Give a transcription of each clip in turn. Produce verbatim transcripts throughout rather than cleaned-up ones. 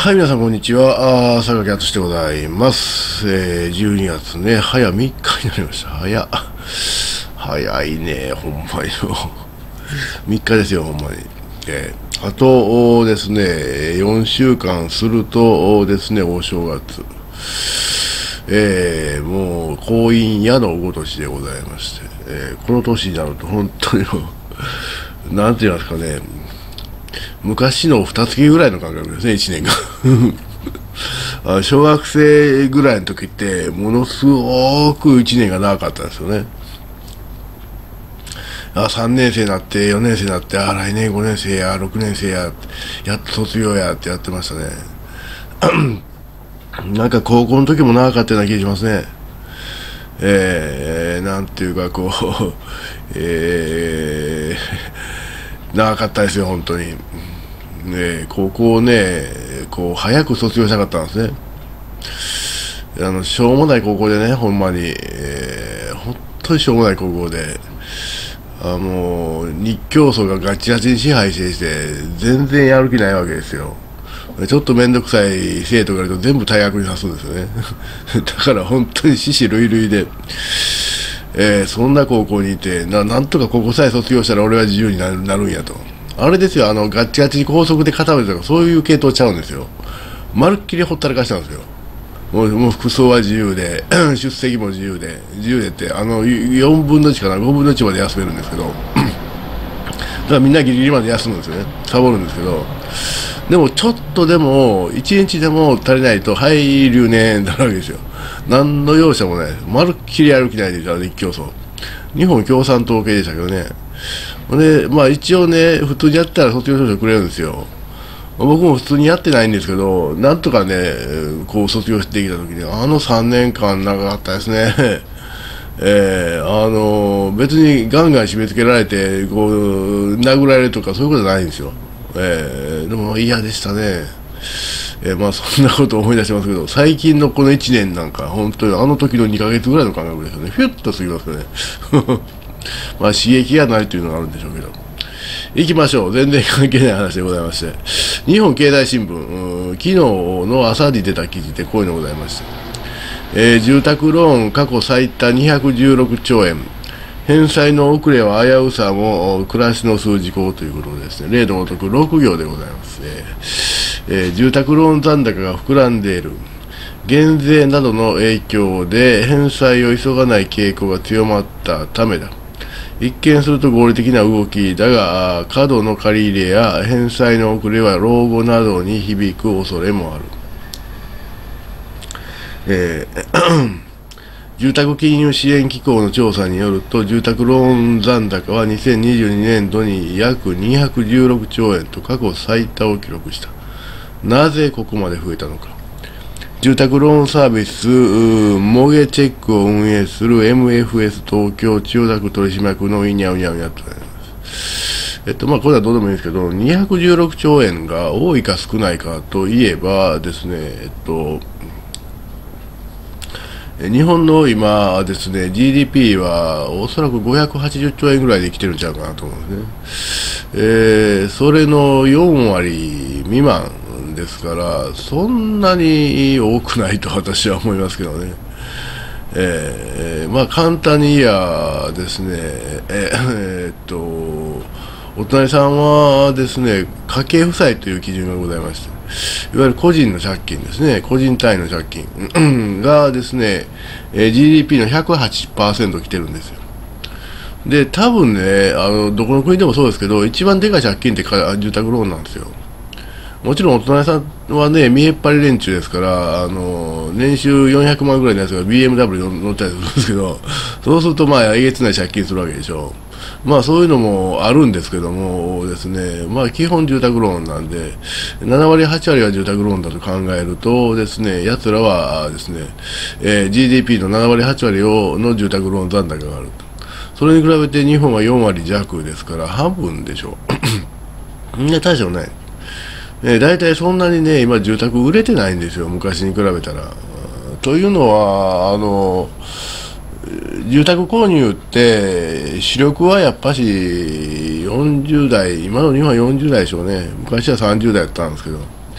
はい、皆さんこんにちは。あー、榊敦でございます。えー、じゅうにがつね、早みっかになりました。早っ。早いね、ほんまに。みっかですよ、ほんまに。えー、あとですね、よんしゅうかんするとですね、お正月。えー、もう、婚姻矢のごとしでございまして、えー、この年になると本当にもう、なんて言いますかね、昔のにがつぐらいの感覚ですね、いちねんが。あ、小学生ぐらいの時って、ものすごくいちねんが長かったんですよね。あ、さんねん生になって、よねん生になって、あ、来年ごねん生や、ろくねん生や、やっと卒業やってやってましたね。なんか高校の時も長かったような気がしますね。えー、なんていうかこう、えー、長かったですよ、本当に。ね、高校をね、こう早く卒業したかったんですね。あのしょうもない高校でね、ほんまに、えー、本当にしょうもない高校で、あもう日教組がガチガチに支配してして、全然やる気ないわけですよ。ちょっと面倒くさい生徒がいると全部退学にさすんですよね。だから本当に獅子類類で、えー、そんな高校にいてな、なんとか高校さえ卒業したら俺は自由になる、なるんやと。あれですよ、あのガッチガチに高速で固めるとかそういう系統ちゃうんですよ。まるっきりほったらかしたんですよ。もう、もう服装は自由で出席も自由で、自由でってあのよんぶんのいちかな、ごぶんのいちまで休めるんですけどだからみんなギリギリまで休むんですよね、サボるんですけど、でもちょっとでもいちにちでも足りないとはい留年になるわけですよ。何の容赦もない、まるっきりやる気ないでしょ、日教組。日本共産党系でしたけどね。で、まあ一応ね、普通にやったら卒業証書くれるんですよ。僕も普通にやってないんですけど、なんとかね、こう卒業してきた時に、あのさんねんかん長かったですね。えー、あの別にガンガン締め付けられてこう殴られるとかそういうことじゃないんですよ。えー、でも嫌でしたね。えー、まあそんなことを思い出しますけど、最近のこのいちねんなんか本当にあの時のにかげつぐらいの感覚ですよね。ヒュッと過ぎますよね。まあ刺激がないというのがあるんでしょうけど。行きましょう。全然関係ない話でございまして、日本経済新聞、昨日の朝に出た記事でこういうのございました。えー、住宅ローン過去最多にひゃくじゅうろくちょうえん、返済の遅れは危うさも暮らしの数字項ということでですね、例のごとくろく行でございます。えーえー、住宅ローン残高が膨らんでいる、減税などの影響で返済を急がない傾向が強まったためだ。一見すると合理的な動きだが、過度の借り入れや返済の遅れは老後などに響く恐れもある。えー、住宅金融支援機構の調査によると、住宅ローン残高はにせんにじゅうにねん度に約にひゃくじゅうろくちょうえんと過去最多を記録した。なぜここまで増えたのか。住宅ローンサービスモゲチェックを運営する エムエフエス 東京千代田区取締役のイニャウニャウニャとなります。えっとまあこれはどうでもいいんですけど、にひゃくじゅうろくちょうえんが多いか少ないかといえばですね、えっと日本の今ですね ジーディーピー はおそらくごひゃくはちじゅっちょうえんぐらいで来てるんちゃうかなと思うんですね。えー、それのよんわり未満ですから、そんなに多くないと私は思いますけどね。えー、まあ簡単に言えばですね、えー、えー、っとお隣さんはですね、家計負債という基準がございまして、いわゆる個人の借金ですね、個人単位の借金がですね、ジーディーピー の ひゃくはちパーセント 来てるんですよ。で、多分ね、あのどこの国でもそうですけど、一番でかい借金って住宅ローンなんですよ。もちろんお隣さんはね、見えっ張り連中ですから、あの年収よんひゃくまんぐらいのやつが ビーエムダブリュー 乗ったりするんですけど、そうするとまあえげつない借金するわけでしょう。まあそういうのもあるんですけどもですね、まあ基本住宅ローンなんで、ななわりはちわりは住宅ローンだと考えるとですね、奴らはですね、えー、ジーディーピー のななわりはちわりをの住宅ローン残高があると。それに比べて日本はよんわりじゃくですから半分でしょう。みんな大したことない。えー、大体そんなにね、今住宅売れてないんですよ、昔に比べたら。というのは、あの住宅購入って主力はやっぱしよんじゅうだい、今の日本はよんじゅうだいでしょうね。昔はさんじゅうだいだったんですけど、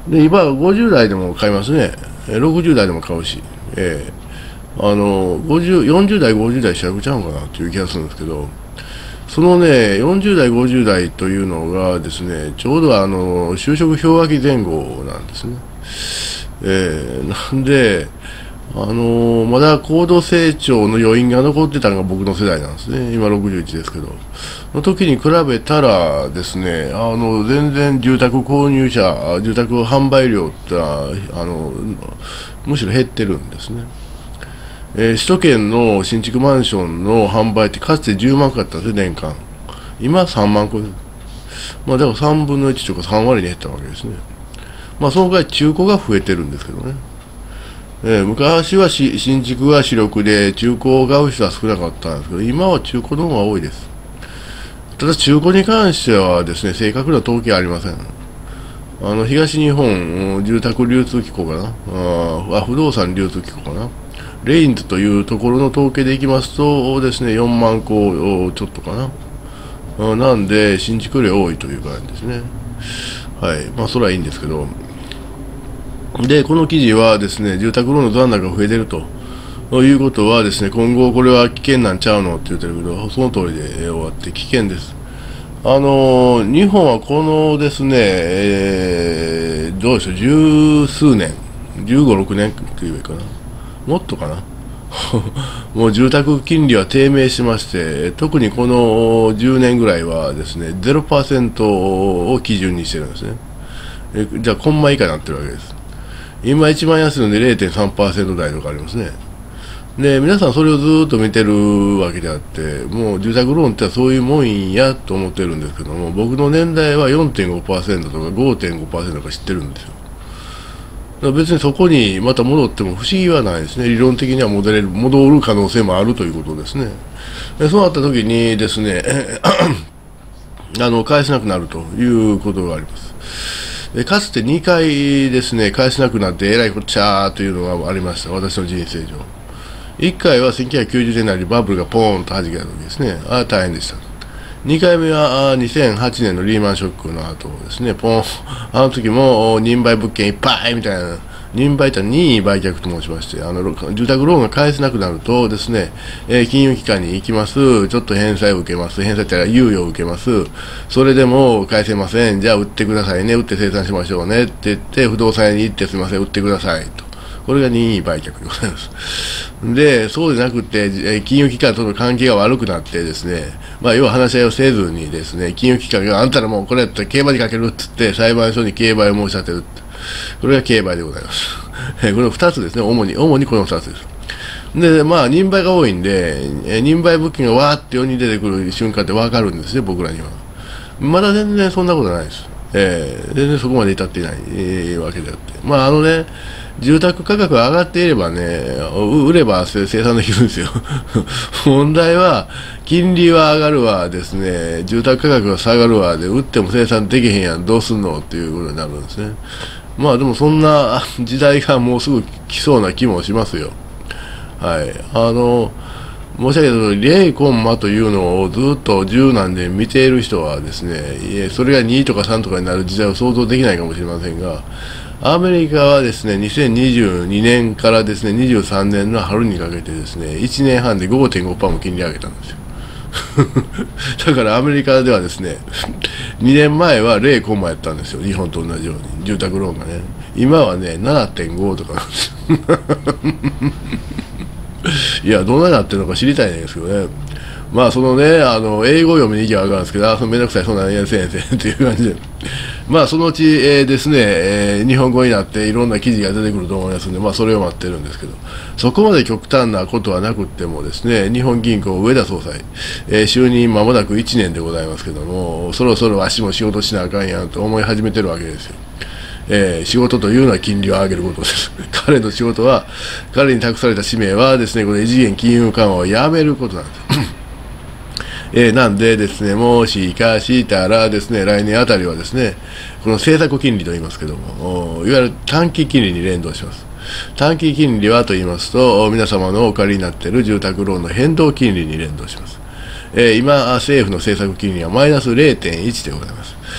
で今はごじゅう代でも買いますね、ろくじゅう代でも買うし、えー、あのごじゅうよんじゅう代、ごじゅう代主役ちゃうかなっていう気がするんですけど、そのね、よんじゅう代、ごじゅう代というのがですね、ちょうどあの就職氷河期前後なんですね。えー、なんで、あのー、まだ高度成長の余韻が残ってたのが僕の世代なんですね。今ろくじゅういちですけど、の時に比べたらですね、あの全然住宅購入者、住宅販売量ってあのむしろ減ってるんですね。えー、首都圏の新築マンションの販売ってかつてじゅうまん個あったんですよ、年間。今さんまん個です。まあ、だからさんぶんのいちとかさん割に減ったわけですね。まあ、そのぐらい中古が増えてるんですけどね。えー、昔はし新築が主力で中古を買う人は少なかったんですけど、今は中古の方が多いです。ただ中古に関してはですね、正確な統計はありません。あの東日本住宅流通機構かな、あ不動産流通機構かな、レインズというところの統計でいきますとですね、よんまんこちょっとかな。なんで新築より多いという感じですね。はい、まあそれはいいんですけど、でこの記事はですね、住宅ローンの残高が増えてるということはですね、今後これは危険なんちゃうのって言ってるけど、その通りで終わって危険です。あの日本はこのですね、えー、どうでしょう、十数年、じゅうご、ろくねんというかな、もっとかなもう住宅金利は低迷しまして、特にこのじゅうねんぐらいはですね ゼロパーセント を基準にしてるんですね。えじゃあコンマ以下になってるわけです。今一番安いので れいてんさんパーセント 台とかありますね。で皆さんそれをずっと見てるわけであって、もう住宅ローンってそういうもんやと思ってるんですけども、僕の年代は よんてんごパーセント とか ごてんごパーセント とか知ってるんですよ。だから別にそこにまた戻っても不思議はないですね。理論的には戻れる、戻る可能性もあるということですね。でそうなった時にですねあの返せなくなるということがあります。でかつてにかいですね、返せなくなってえらいこっちゃーというのがありました、私の人生上。いっかいはせんきゅうひゃくきゅうじゅうねんだいにバブルがポーンと弾けた時ですね。ああ大変でした。にかいめはにせんはちねんのリーマンショックの後ですね、ポン、あの時も人売物件いっぱいみたいな、人売とは任意売却と申しまして、あの住宅ローンが返せなくなるとですね、えー、金融機関に行きます、ちょっと返済を受けます、返済って言ったら猶予を受けます、それでも返せません、じゃあ売ってくださいね、売って清算しましょうねって言って、不動産屋に行ってすみません、売ってくださいと。これが任意売却でございます。で、そうでなくて、金融機関との関係が悪くなってですね、まあ、要は話し合いをせずにですね、金融機関があんたらもうこれやったら競馬にかけるって言って、裁判所に競売を申し立てる。これが競売でございます。このふたつですね、主に、主にこのふたつです。で、まあ、人売が多いんで、人売物件がわーって世に出てくる瞬間ってわかるんですね、僕らには。まだ全然そんなことないです。えー、全然そこまで至っていない、えー、わけであって。まあ、あのね、住宅価格が上がっていればね、売れば生産できるんですよ。問題は、金利は上がるわですね、住宅価格が下がるわで、売っても生産できへんやん、どうすんのっていうことになるんですね。まあでもそんな時代がもうすぐ来そうな気もしますよ。はい。あの、申し上げた通り、ゼロコンマというのをずっと十何年見ている人はですね、それがにとかさんとかになる時代を想像できないかもしれませんが、アメリカはですね、にせんにじゅうにねんからですね、にじゅうさんねんの春にかけてですね、いちねんはんで ごてんごパーセント も金利上げたんですよ。だからアメリカではですね、にねんまえはゼロコンマやったんですよ、日本と同じように、住宅ローンがね。今はね、ななてんご とかなんですよ。いや、どんなになってるのか知りたいんですけどね。まあ、そのね、あの、英語読みに行きゃわかるんですけど、あ、めんどくさい、そんなんやせんせんっていう感じで。まあ、そのうち、えー、ですね、えー、日本語になっていろんな記事が出てくると思いますので、まあ、それを待ってるんですけど、そこまで極端なことはなくってもですね、日本銀行上田総裁、えー、就任間もなくいちねんでございますけども、そろそろ足も仕事しなあかんやんと思い始めてるわけですよ。えー、仕事というのは金利を上げることです。彼の仕事は、彼に託された使命はですね、この異次元金融緩和をやめることなんです。えー、なんでですね、もしかしたらですね、来年あたりはですね、この政策金利と言いますけども、いわゆる短期金利に連動します。短期金利はと言いますと、皆様のお借りになっている住宅ローンの変動金利に連動します。えー、今、政府の政策金利はマイナス ゼロてんいち でございます。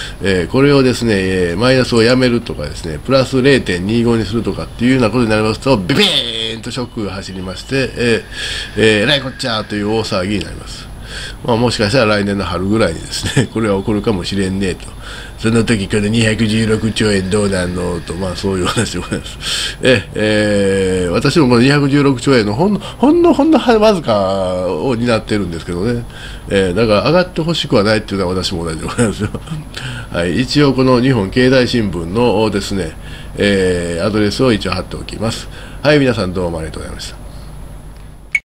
えー、これをですね、えー、マイナスをやめるとかですね、プラス れいてんにご にするとかっていうようなことになりますと、ビビーンとショックが走りまして、えーえー、えらいこっちゃーという大騒ぎになります。まあ、もしかしたら来年の春ぐらいにですね、これは起こるかもしれんねえと。その時このにひゃくじゅうろくちょうえんどうなんのと、まあそういう話でございます。え、えー、私もこのにひゃくじゅうろくちょうえんのほんの、ほんの、ほんのわずかを担ってるんですけどね。えー、だから上がってほしくはないっていうのは私も同じでございますよ。はい、一応この日本経済新聞のですね、えー、アドレスを一応貼っておきます。はい、皆さんどうもありがとうございました。